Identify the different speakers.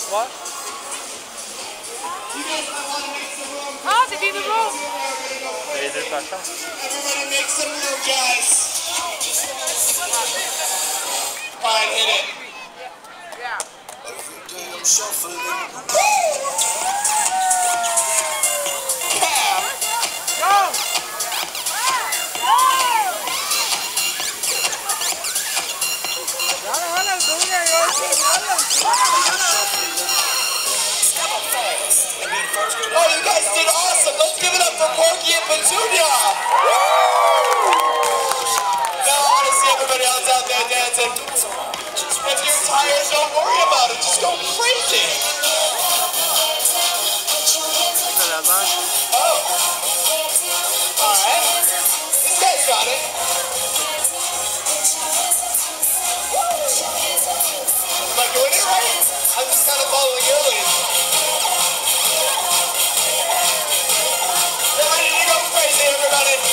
Speaker 1: What?
Speaker 2: How's it in the room?
Speaker 1: Is it Pasha?
Speaker 3: Everybody make some room, guys. Fine, hit it.
Speaker 2: Yeah. Go!
Speaker 3: Oh, you guys did awesome. Let's give it up for Porky and Petunia. Now I want to see everybody else out there dancing. If you're tired, don't worry about it. Just go crazy. Oh. All right. This guy's got it. Am I doing it right? I'm just kind of following your lead. They're ready to go crazy, everybody.